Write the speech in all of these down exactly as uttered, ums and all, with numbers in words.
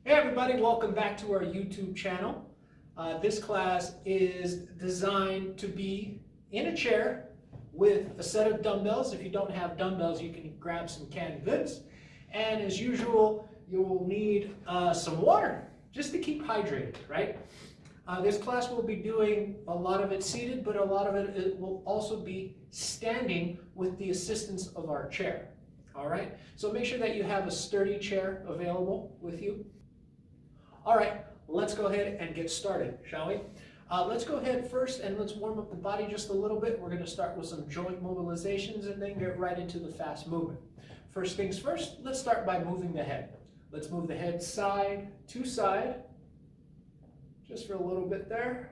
Hey everybody, welcome back to our YouTube channel. Uh, this class is designed to be in a chair with a set of dumbbells. If you don't have dumbbells, you can grab some canned goods. And as usual, you will need uh, some water just to keep hydrated, right? Uh, this class will be doing a lot of it seated, but a lot of it, it will also be standing with the assistance of our chair. All right, so make sure that you have a sturdy chair available with you. All right, let's go ahead and get started, shall we? Uh, let's go ahead first and let's warm up the body just a little bit. We're going to start with some joint mobilizations and then get right into the fast movement. First things first, let's start by moving the head. Let's move the head side to side, just for a little bit there.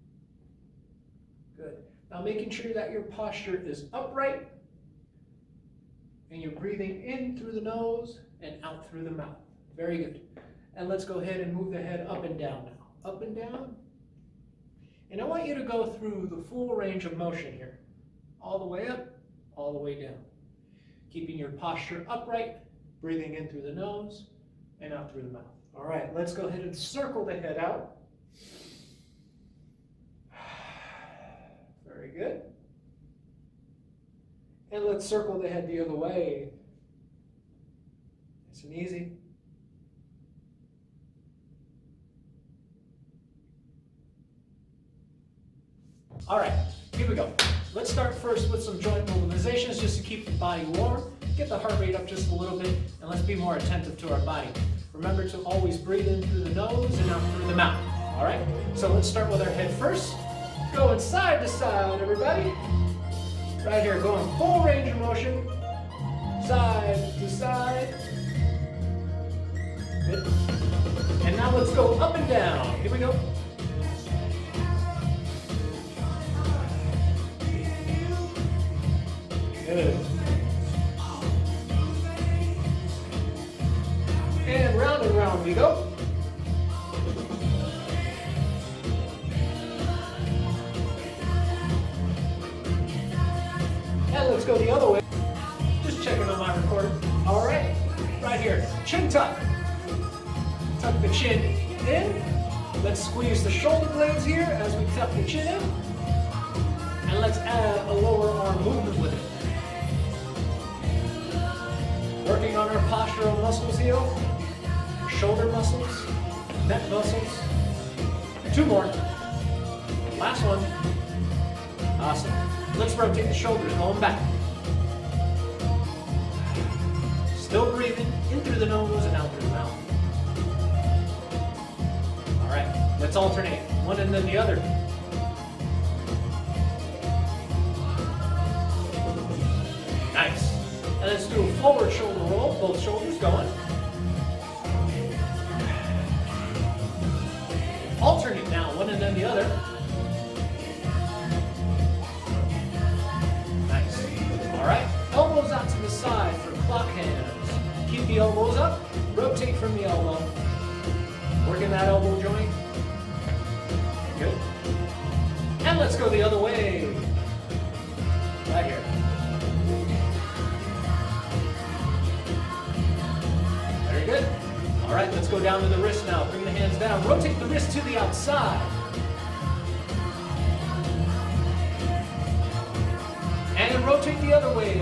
Good. Now making sure that your posture is upright and you're breathing in through the nose and out through the mouth. Very good. And let's go ahead and move the head up and down now. Up and down. And I want you to go through the full range of motion here. All the way up, all the way down. Keeping your posture upright, breathing in through the nose and out through the mouth. All right, let's go ahead and circle the head out. Very good. And let's circle the head the other way. Nice and easy. All right, here we go. Let's start first with some joint mobilizations just to keep the body warm, get the heart rate up just a little bit, and let's be more attentive to our body. Remember to always breathe in through the nose and out through the mouth. All right, so let's start with our head first. Going side to side, everybody. Right here, going full range of motion. Side to side. Good. And now let's go up and down. Here we go. Good. And round and round we go. And let's go the other way. Just checking on my recorder. All right, right here, chin tuck. Tuck the chin in. Let's squeeze the shoulder blades here as we tuck the chin in. And let's add a lower arm movement with it. Working on our postural muscles here, shoulder muscles, neck muscles. Two more. Last one. Awesome. Let's rotate the shoulders, going back. Still breathing in through the nose and out through the mouth. All right, let's alternate one and then the other. Nice. And let's do a forward shoulder roll, both shoulders going. Alternate now, one and then the other. Nice. All right, elbows out to the side for clock hands. Keep the elbows up, rotate from the elbow. Working that elbow joint. Good. And let's go the other way. Right here. Good. All right, let's go down to the wrist now. Bring the hands down. Rotate the wrist to the outside. And then rotate the other way.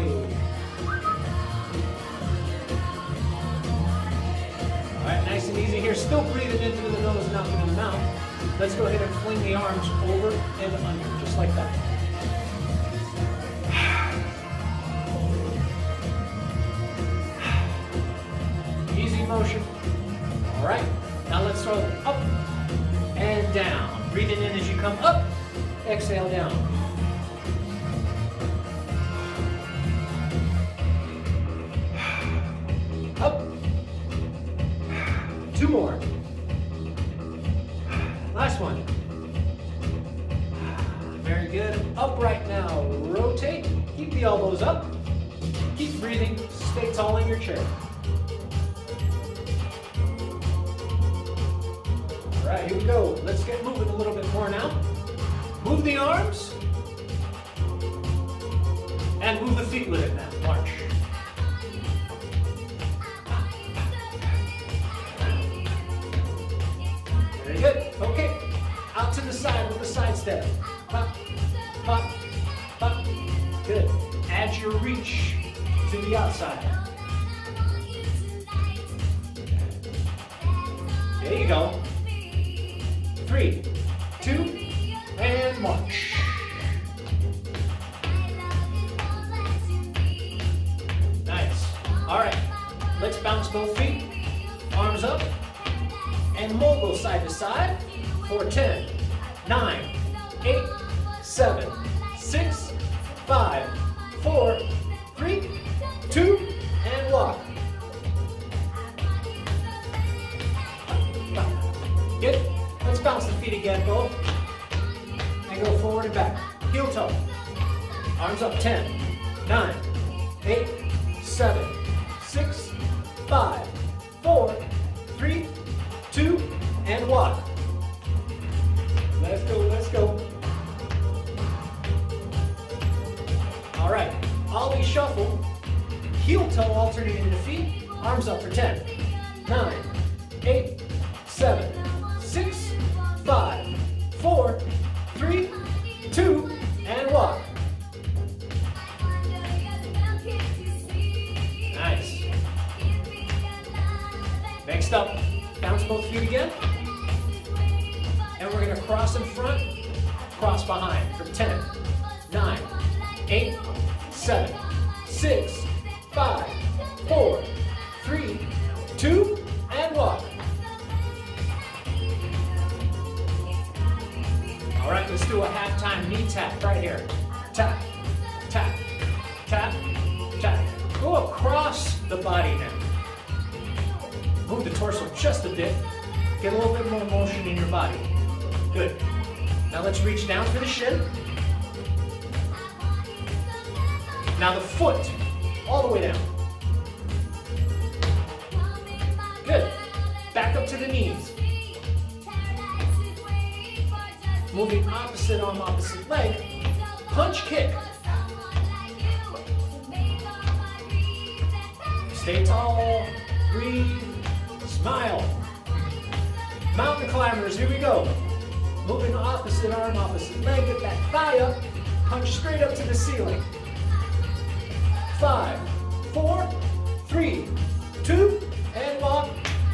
All right, nice and easy here. Still breathing in through the nose and out through the mouth. Let's go ahead and fling the arms over and under, just like that. Motion. All right, now let's throw it up and down. Breathing in as you come up, exhale down. Up. Two more. Last one. Very good. Upright now. Rotate. Keep the elbows up. Keep breathing. Stay tall in your chair. All right, here we go. Let's get moving a little bit more now. Move the arms. And move the feet with it now. March. the side with the side step. Pop, pop, pop. Good. Add your reach to the outside. There you go. Three, two, and march. Nice. All right. Let's bounce both feet. Arms up. And mogul side to side for ten, nine, eight, seven, six, five, four, three, two, and walk. Good. Let's bounce the feet again, both. And go forward and back. Heel toe. Arms up, ten, nine, eight, seven, six, five, four, three, two, and walk. Let's go, let's go. All right, ollie shuffle, heel toe alternating the feet, arms up for ten, nine, eight, seven, six, five, four, three, two, and walk. Nice. Next up, bounce both feet again. And we're gonna cross in front, cross behind for ten, nine, eight, seven, six, five, four, three, two, and walk. All right, let's do a halftime knee tap right here. Tap, tap, tap, tap. Go across the body now. Move the torso just a bit. Get a little bit more motion in your body. Good. Now let's reach down for the shin. Now the foot, all the way down. Good. Back up to the knees. Moving opposite arm, opposite leg. Punch kick. Stay tall. Breathe. Smile. Mountain climbers, here we go. Moving opposite arm, opposite leg, get that thigh up, punch straight up to the ceiling. Five, four, three, two, and walk.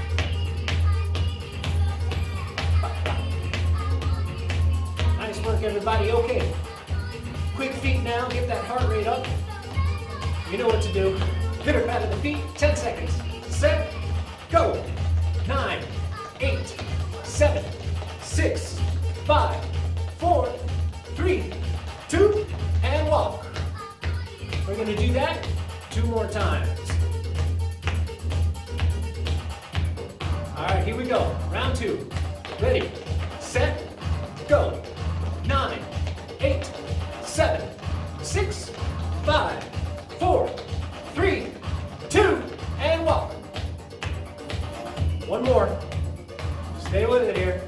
Nice work, everybody. Okay. Quick feet now, get that heart rate up. You know what to do. Pitter pat of the feet, ten seconds. Set, go. Nine, eight, seven, six, five, four, three, two, and walk. We're going to do that two more times. All right, here we go. Round two. Ready, set, go. Nine, eight, seven, six, five, four, three, two, and walk. One more. Stay with it here.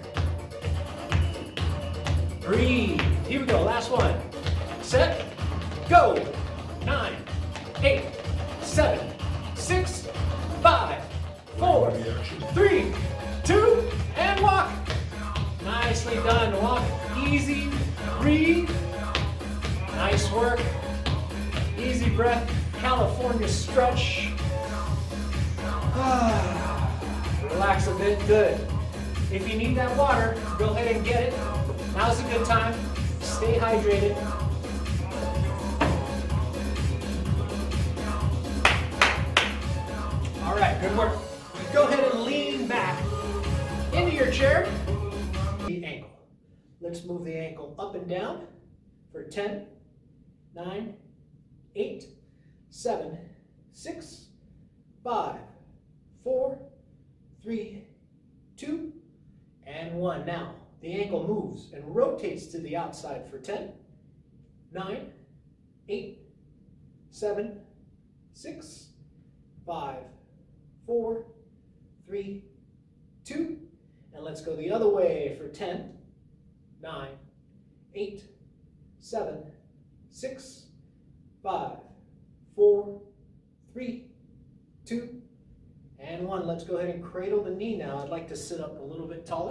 Breathe. Here we go. Last one. Set. Go. Nine, eight, seven, six, five, four, three, two, and walk. Nicely done. Walk easy. Breathe. Nice work. Easy breath. California stretch. Relax a bit. Good. If you need that water, go ahead and get it. Now's a good time. Stay hydrated. All right, good work. Go ahead and lean back into your chair. The ankle. Let's move the ankle up and down for ten, nine, eight, seven, six, five, four, three, two, and one. Now, the ankle moves and rotates to the outside for ten, nine, eight, seven, six, five, four, three, two, and let's go the other way for ten, nine, eight, seven, six, five, four, three, two, and one. Let's go ahead and cradle the knee now. I'd like to sit up a little bit taller.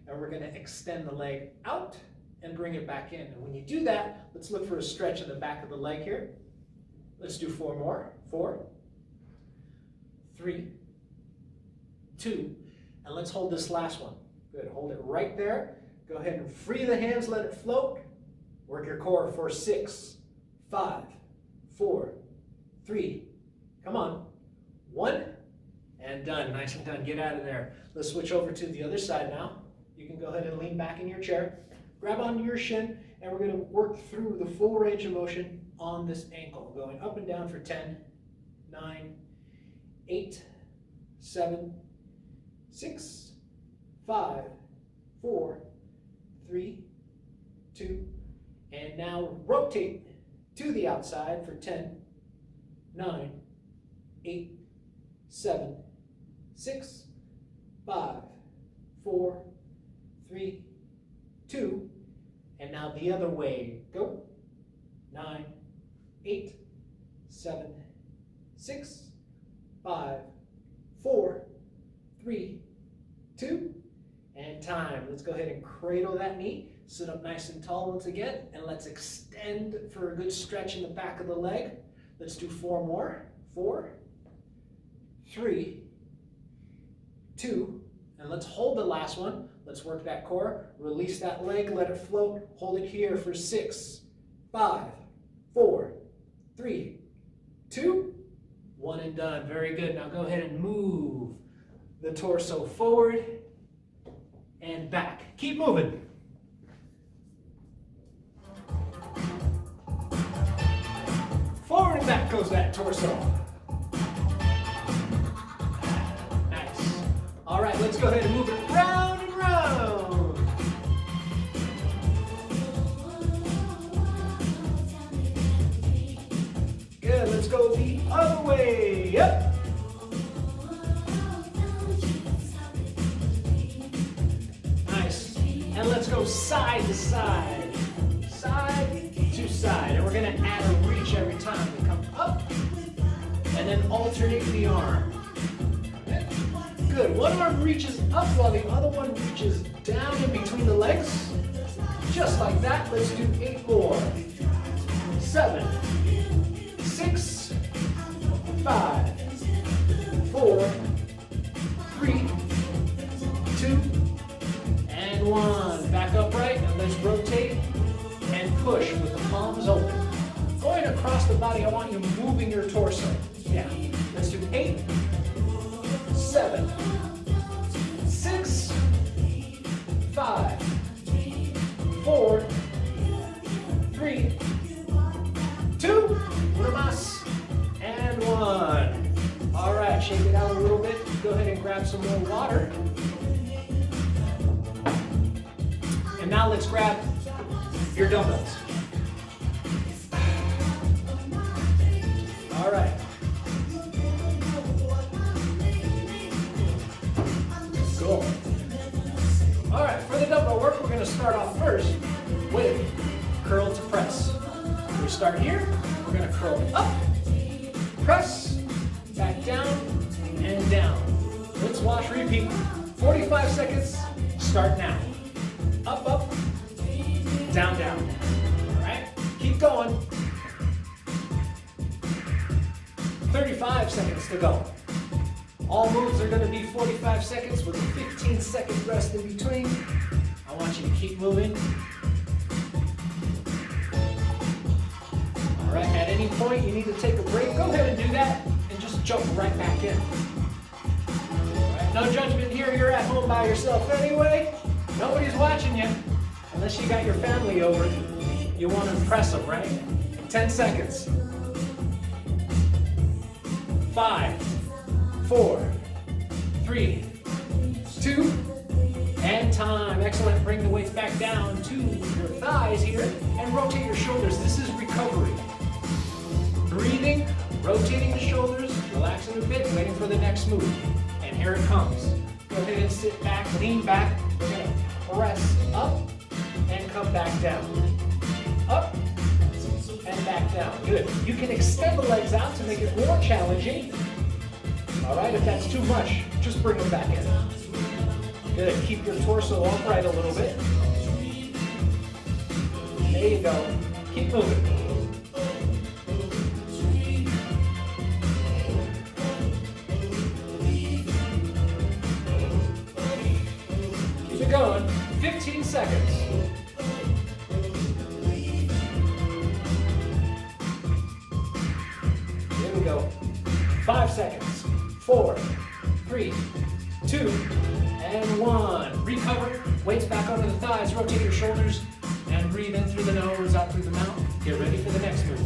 and we're going to extend the leg out and bring it back in. And when you do that, let's look for a stretch in the back of the leg here. Let's do four more. Four, three, two, and let's hold this last one. Good, hold it right there. Go ahead and free the hands, let it float. Work your core for six, five, four, three, come on, one, and done. Nice and done. Get out of there. Let's switch over to the other side now. You can go ahead and lean back in your chair, grab onto your shin, and we're going to work through the full range of motion on this ankle, going up and down for ten, nine, eight, seven, six, five, four, three, two, and now rotate to the outside for ten, nine, eight, seven, six, five, four, three, two, and now the other way. Go. nine, eight, seven, six, five, four, three, two, and time. Let's go ahead and cradle that knee. Sit up nice and tall once again, and let's extend for a good stretch in the back of the leg. Let's do four more. Four, three, two, and let's hold the last one. Let's work that core. Release that leg, let it float. Hold it here for six, five, four, three, two, one, and done. Very good. Now go ahead and move the torso forward and back. Keep moving. Forward and back goes that torso. Nice. All right, let's go ahead and move it round and round. Good, let's go the other way. Yep. Nice. And let's go side to side. Side to side. And we're going to add a reach every time. We come up and then alternate the arm. Okay. Good. One arm reaches up while the other one reaches down in between the legs. Just like that. Let's do eight more. Seven, six, five, four, three, two, and one. Back upright, and let's rotate and push with the palms open. Going across the body, I want you moving your torso. Yeah. Let's do eight, seven, six, five, four, three, two, and one. All right, shake it out a little bit. Go ahead and grab some more water. And now let's grab your dumbbells. All right. Cool. All right, for the dumbbell work, we're going to start off first with curl to press. We start here. We're going to curl up, press, back down, and down. Let's wash, repeat. forty-five seconds, start now. Up, up, down, down. All right, keep going. thirty-five seconds to go. All moves are going to be forty-five seconds with a fifteen second rest in between. I want you to keep moving. All right, at any point you need to take a break, go ahead and do that and just jump right back in. All right, no judgment here, you're at home by yourself anyway. Nobody's watching you, unless you got your family over. You want to impress them, right? ten seconds. Five, four, three, two, and time. Excellent. Bring the weights back down to your thighs here and rotate your shoulders. This is recovery. Breathing, rotating the shoulders, relaxing a bit, waiting for the next move. And here it comes. Go ahead and sit back, lean back. We're going to press up and come back down. Up and back down. Good. You can extend the legs out to make it more challenging. All right, if that's too much, just bring them back in. Good. Keep your torso upright a little bit. There you go. Keep moving. Keep it going. fifteen seconds. Here we go. Five seconds. Four, three, two, and one. Recover. Weights back under the thighs. Rotate your shoulders and breathe in through the nose, out through the mouth. Get ready for the next move.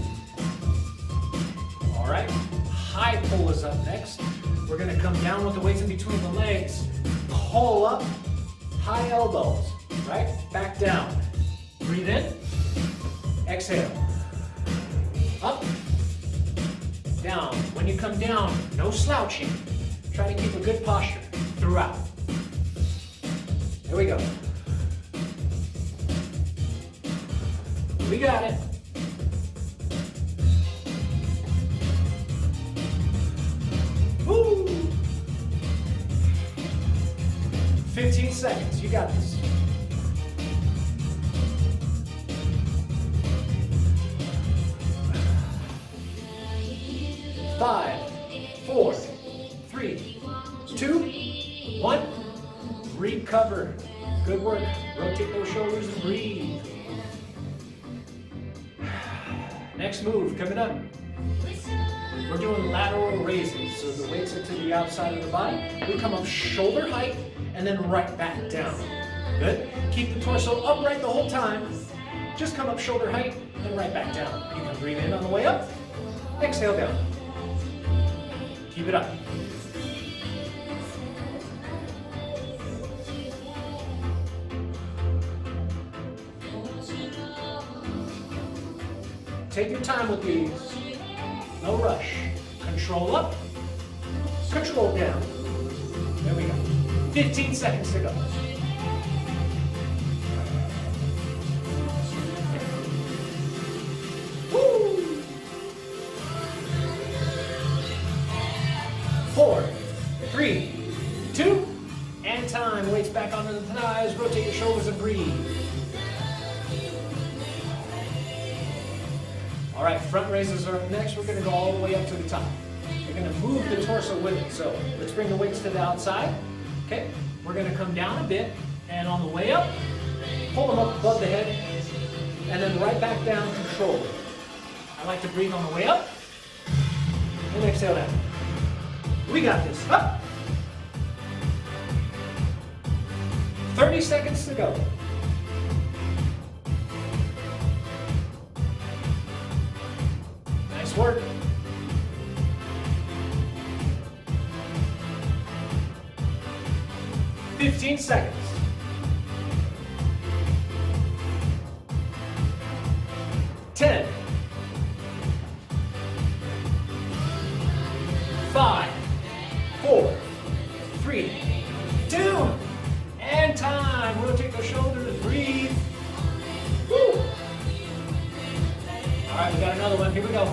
All right. High pull is up next. We're going to come down with the weights in between the legs. Pull up. High elbows. Right? Back down. Breathe in. Exhale. Up. Down. When you come down, no slouching. Try to keep a good posture throughout. Here we go. We got it. Woo! fifteen seconds. You got this. Five, four, three, two, one. Recover. Good work. Rotate those shoulders and breathe. Next move coming up. We're doing lateral raises. So the weights are to the outside of the body. We come up shoulder height and then right back down. Good. Keep the torso upright the whole time. Just come up shoulder height and right back down. You can breathe in on the way up. Exhale down. Keep it up. Take your time with these. No rush. Control up. Control down. There we go. fifteen seconds to go. Woo! Four, three, two, and time. Weights back onto the thighs. Rotate your shoulders and breathe. All right, front raises are up next. We're going to go all the way up to the top. We're going to move the torso with it. So let's bring the weights to the outside. Okay, we're going to come down a bit, and on the way up, pull them up above the head, and then right back down, control it. I like to breathe on the way up, and exhale down. We got this. Up. thirty seconds to go. Nice work. fifteen seconds. ten. five, four, three, two, and time. Rotate the shoulders, breathe. Woo. All right, we got another one. Here we go.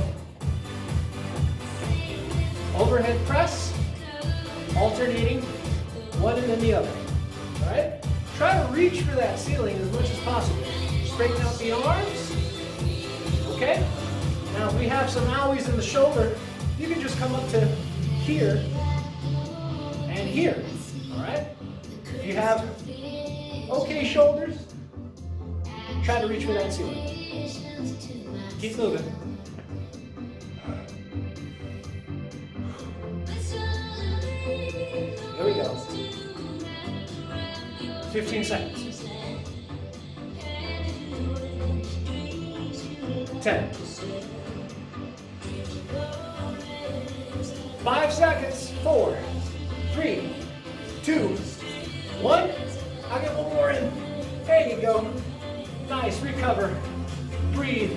Overhead press, alternating one and then the other. All right? Try to reach for that ceiling as much as possible. Straighten out the arms. Okay? Now, if we have some owies in the shoulder, you can just come up to here and here. All right? If you have okay shoulders, try to reach for that ceiling. Keep moving. There we go. fifteen seconds. ten. Five seconds. Four, three, two, one. I'll get one more in. There you go. Nice. Recover. Breathe.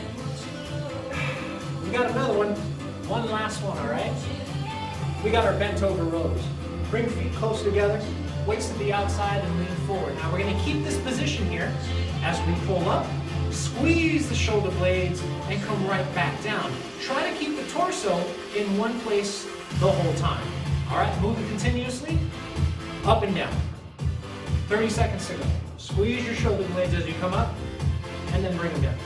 We got another one. One last one, all right? We got our bent over rows. Bring feet close together, weights to the outside and lean forward. Now we're going to keep this position here as we pull up, squeeze the shoulder blades, and come right back down. Try to keep the torso in one place the whole time. All right, moving continuously, up and down. thirty seconds to go. Squeeze your shoulder blades as you come up, and then bring them down.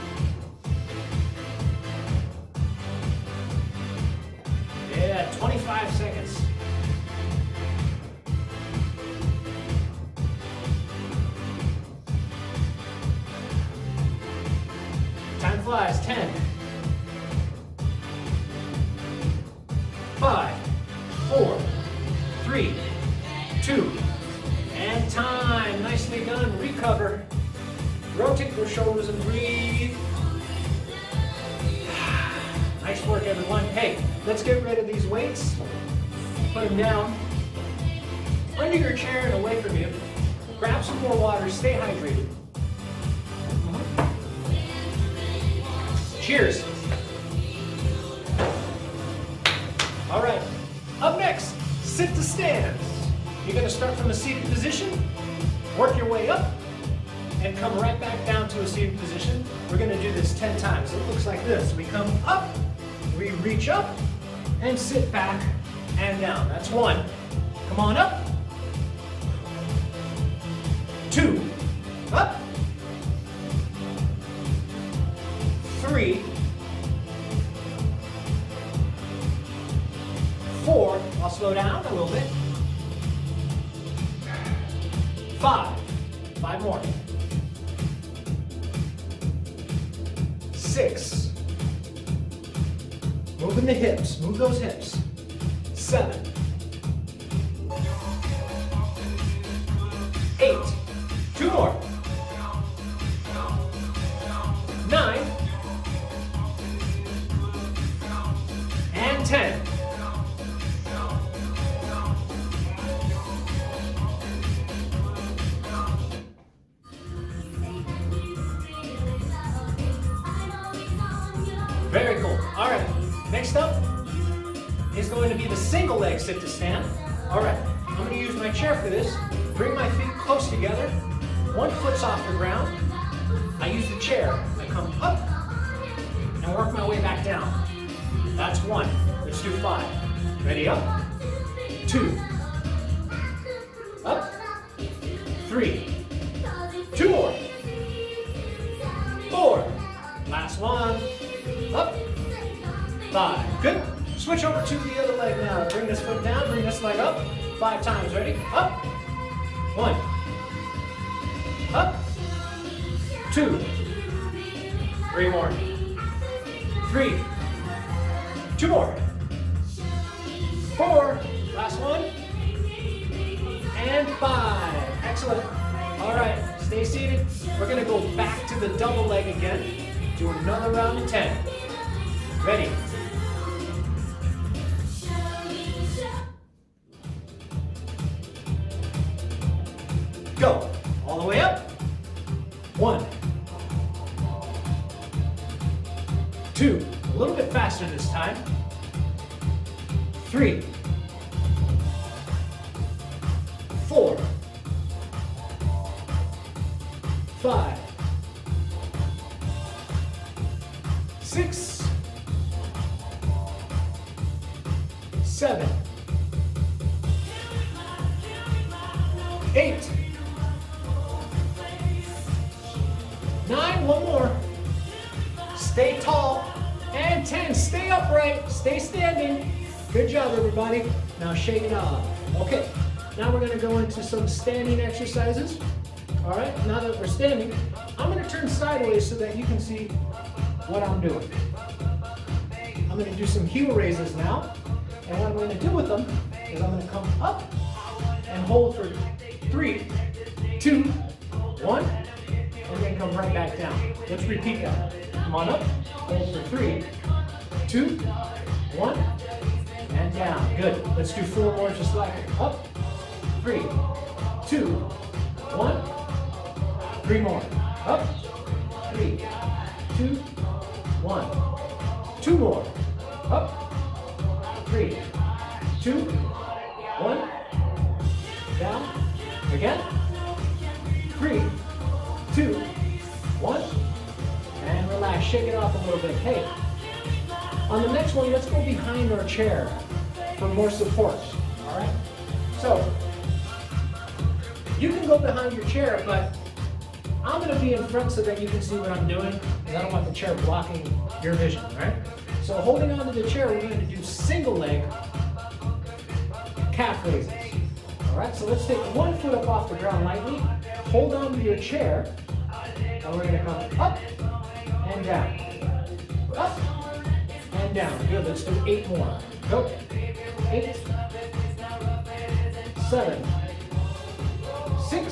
Yeah, twenty-five seconds. Time flies. ten, five, four, three, two, and time. Nicely done. Recover. Rotate your shoulders and breathe. Nice work, everyone. Hey, let's get rid of these weights. Put them down under your chair and away from you. Grab some more water. Stay hydrated. Cheers. All right. Up next, sit to stands. You're going to start from a seated position, work your way up, and come right back down to a seated position. We're going to do this ten times. It looks like this. We come up, we reach up, and sit back and down. That's one. Come on up. Two. Up. Three. Four. I'll slow down a little bit. Five. Five more. Six. Moving the hips. Move those hips. Seven. Eight. Two more. Nine. And ten. Very cool. All right. Next up is going to be the single leg sit to stand. All right. I'm going to use my chair for this. Bring my feet close together. One foot's off the ground. I use the chair. I come up and work my way back down. That's one. Let's do five. Ready? Up. Two. Up. Three. Two more. Four. Last one. Up. Five. Good. Switch over to the other leg now. Bring this foot down. Bring this leg up. Five times. Ready? Up. One. Up. Two. Three more. Three. Two more. Four. Last one. And five. Excellent. All right. Stay seated. We're going to go back to the double leg again. Do another round of ten. Ready? Go. All the way up. One. Two. A little bit faster this time. Three. Four. Five. Six. Seven. Eight. Nine. One more. Stay tall. And ten. Stay upright. Stay standing. Good job, everybody. Now shake it off. Okay. Now we're going to go into some standing exercises. All right. Now that we're standing, I'm going to turn sideways so that you can see what I'm doing. I'm going to do some heel raises now. And what I'm going to do with them is I'm going to come up and hold for three, two, one, and then come right back down. Let's repeat that. Come on up, hold for three, two, one, and down. Good. Let's do four more just like it. Up, three, two, one, three more. Up, three, two, one, two more. Up, three, two, one, down, again, three, two, one, and relax, shake it off a little bit. Hey, on the next one, let's go behind our chair for more support, all right? So, You can go behind your chair, but I'm going to be in front so that you can see what I'm doing, because I don't want the chair blocking your vision, right? So holding onto the chair, we're going to do single leg calf raises. All right, so let's take one foot up off the ground lightly, hold on to your chair, and we're going to come up and down, up and down. Good, let's do eight more. Go. Eight, seven, six,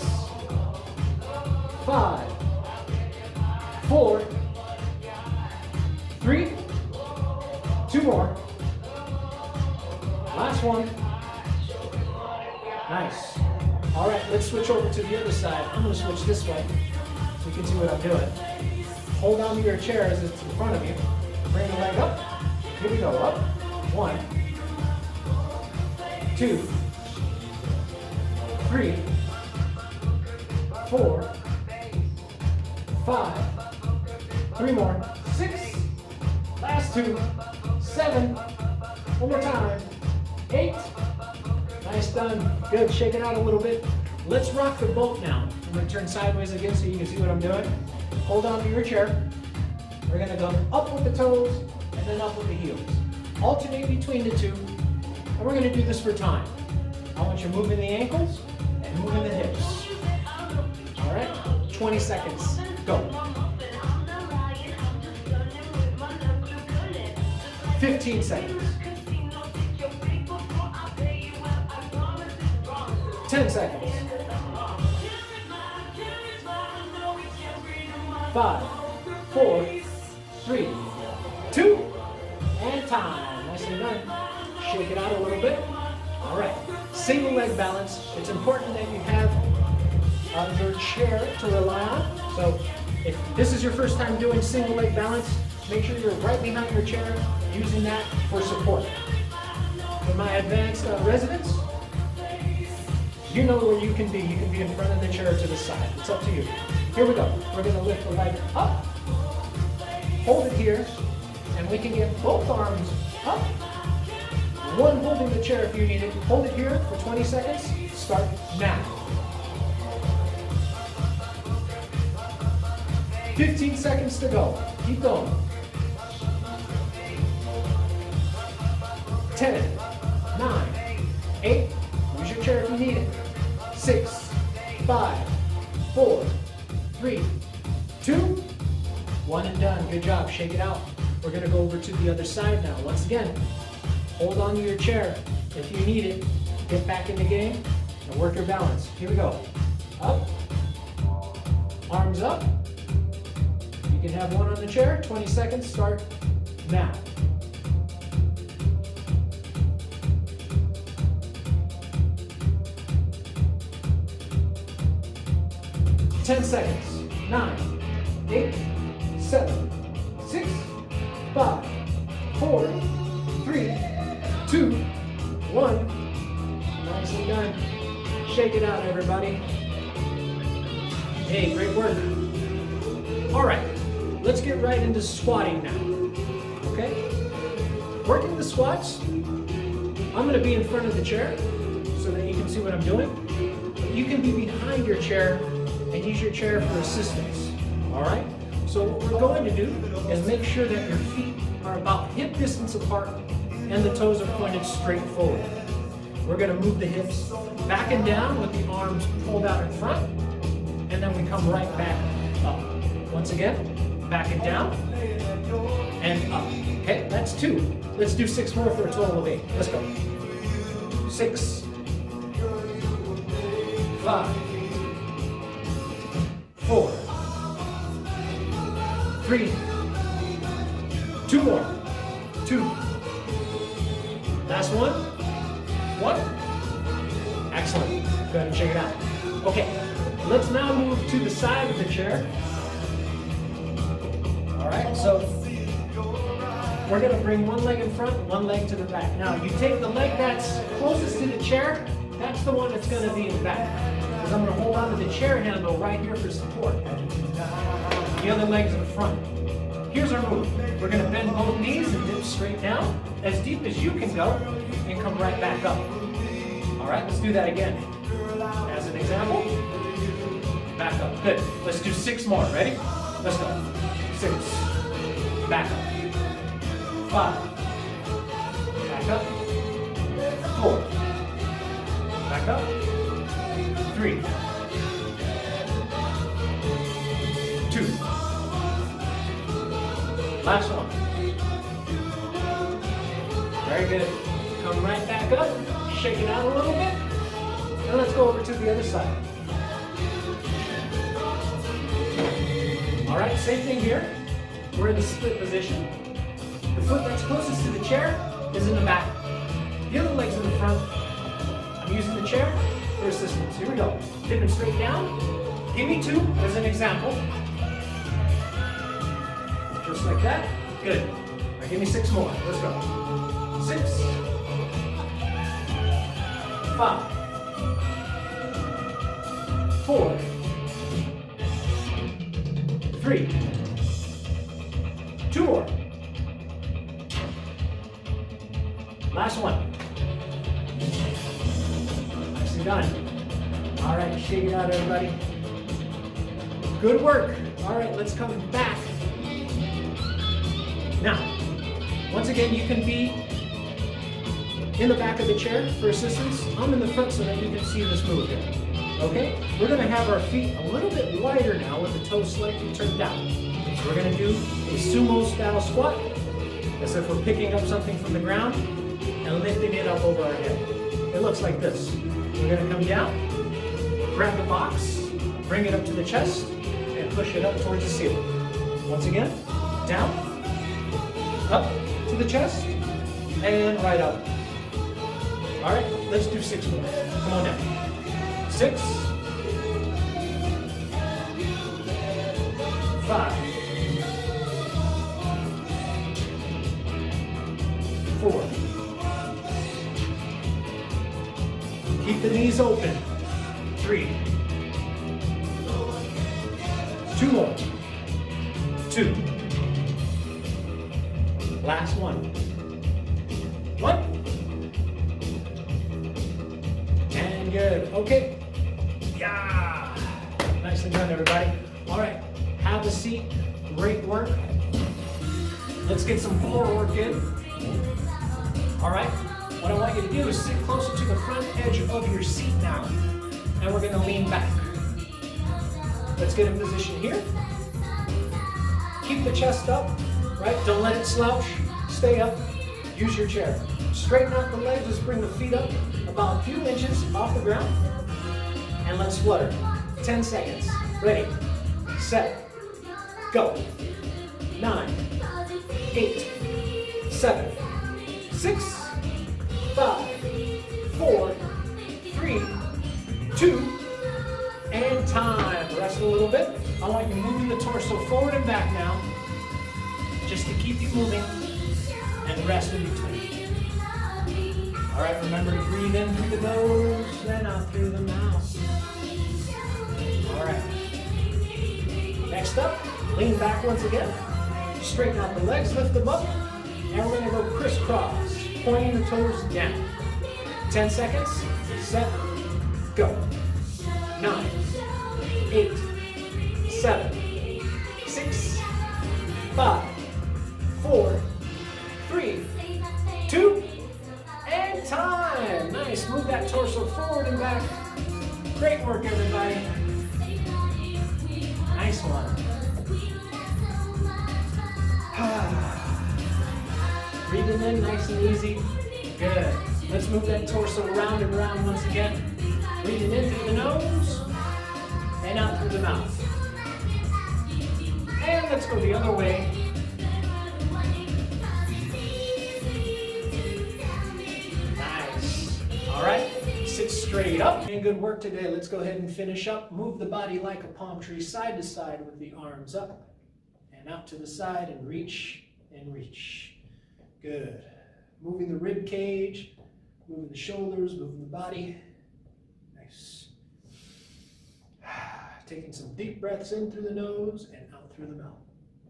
five, four, three, two more. Last one. Nice. All right, let's switch over to the other side. I'm going to switch this way so you can see what I'm doing. Hold on to your chair as it's in front of you. Bring the leg up. Here we go. Up. One, two, three, four, five, three more, six, last two, seven, one more time, eight, nice, done, good, shake it out a little bit. Let's rock the boat now. I'm going to turn sideways again so you can see what I'm doing. Hold on to your chair. We're going to go up with the toes and then up with the heels. Alternate between the two, and we're going to do this for time. I want you moving the ankles and moving the hips. All right, twenty seconds, go. fifteen seconds. ten seconds. Five, four, three, two, and time. Nicely done. Shake it out a little bit. All right, single leg balance. It's important that you have uh, your chair to rely on. So if this is your first time doing single leg balance, make sure you're right behind your chair, using that for support. For my advanced uh, residents, you know where you can be. You can be in front of the chair to the side. It's up to you. Here we go. We're going to lift the leg up, hold it here, and we can get both arms up. One holding the chair if you need it. Hold it here for twenty seconds. Start now. fifteen seconds to go. Keep going. ten, nine, eight, use your chair if you need it. six, five, four, three, two, one and done. Good job. Shake it out. We're going to go over to the other side now. Once again, hold on to your chair. If you need it, get back in the game and work your balance. Here we go. Up. Arms up. You can have one on the chair. twenty seconds. Start now. ten seconds. nine, eight, seven, six, five, four, three, two, one. Nicely done. Shake it out, everybody. Hey, great work. All right, let's get right into squatting now. Okay? Working the squats, I'm going to be in front of the chair so that you can see what I'm doing. You can be behind your chair and use your chair for assistance. All right? So what we're going to do is make sure that your feet are about hip distance apart and the toes are pointed straight forward. We're going to move the hips back and down with the arms pulled out in front, and then we come right back up. Once again, back and down, and up. Okay, that's two. Let's do six more for a total of eight. Let's go. Six, five, four, three, two more, two. Last one, one. Excellent. Go ahead and check it out. Okay, let's now move to the side of the chair. All right, so we're going to bring one leg in front, one leg to the back. Now, you take the leg that's closest to the chair, that's the one that's going to be in the back. Because I'm going to hold on to the chair handle right here for support. The other leg's in front. Here's our move. We're going to bend both knees and dip straight down, as deep as you can go, and come right back up. All right, let's do that again. As an example. Good. Let's do six more. Ready? Let's go. Six. Back up. Five. Back up. Four. Back up. Three. Two. Last one. Very good. Come right back up. Shake it out a little bit. And let's go over to the other side. All right, same thing here. We're in the split position. The foot that's closest to the chair is in the back. The other leg's in the front. I'm using the chair for assistance. Here we go. Dipping straight down. Give me two as an example. Just like that. Good. All right, give me six more. Let's go. Six. Five. Four. Three. Two more. Last one. Nicely done. All right, shake it out, everybody. Good work. All right, let's come back. Now, once again, you can be in the back of the chair for assistance. I'm in the front so that you can see this move here. Okay? We're going to have our feet a little bit wider now with the toes slightly turned down. So we're going to do a sumo style squat, as if we're picking up something from the ground and lifting it up over our head. It looks like this. We're going to come down, grab the box, bring it up to the chest, and push it up towards the ceiling. Once again, down, up to the chest, and right up. All right, let's do six more. Come on down. Six, five, four. Keep the knees open. Three. Two more. Two. Last one. One. And good. Okay. Yeah. Nicely done, everybody. All right. Have a seat. Great work. Let's get some core work in. All right. What I want you to do is sit closer to the front edge of your seat now. And we're going to lean back. Let's get in position here. Keep the chest up, right? Don't let it slouch. Stay up. Use your chair. Straighten out the legs. Let's bring the feet up about a few inches off the ground. And let's flutter. ten seconds. Ready, set, go. Nine, eight, seven, six, five, four, three, two, and time. Rest a little bit. I want you moving the torso forward and back now, just to keep you moving, and rest in between. All right, remember to breathe in through the nose and out through the mouth. All right. Next up, lean back once again. Straighten out the legs, lift them up, and we're gonna go crisscross, pointing the toes down. ten seconds, set, go. Nine, eight, seven, six, five, four, three, two, and time. Nice, move that torso forward and back. Great work, everybody. Nice one. Breathing in nice and easy. Good. Let's move that torso around and around once again. Breathing in through the nose and out through the mouth. And let's go the other way. Nice. All right. Sit straight up. And good work today. Let's go ahead and finish up. Move the body like a palm tree side to side with the arms up and out to the side and reach and reach. Good. Moving the rib cage, moving the shoulders, moving the body. Nice. Taking some deep breaths in through the nose and out through the mouth.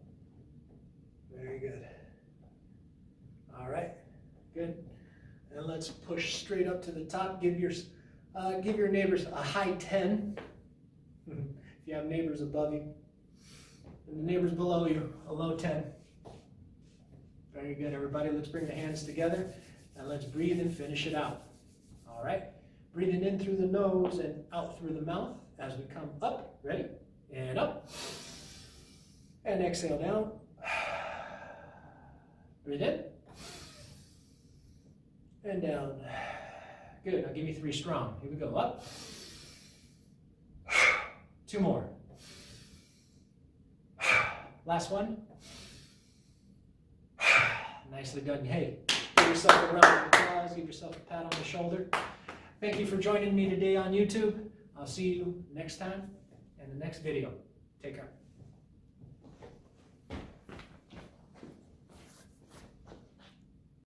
Very good. All right. Good. And let's push straight up to the top. Give your, uh, give your neighbors a high ten. If if you have neighbors above you. And the neighbors below you, a low ten. Very good, everybody. Let's bring the hands together and let's breathe and finish it out. All right. Breathing in through the nose and out through the mouth as we come up. Ready? And up. And exhale down. Breathe in. And down. Good. Now give me three strong. Here we go. Up. Two more. Last one. Nicely done. Hey, give yourself a round of applause. Give yourself a pat on the shoulder. Thank you for joining me today on YouTube. I'll see you next time in the next video. Take care.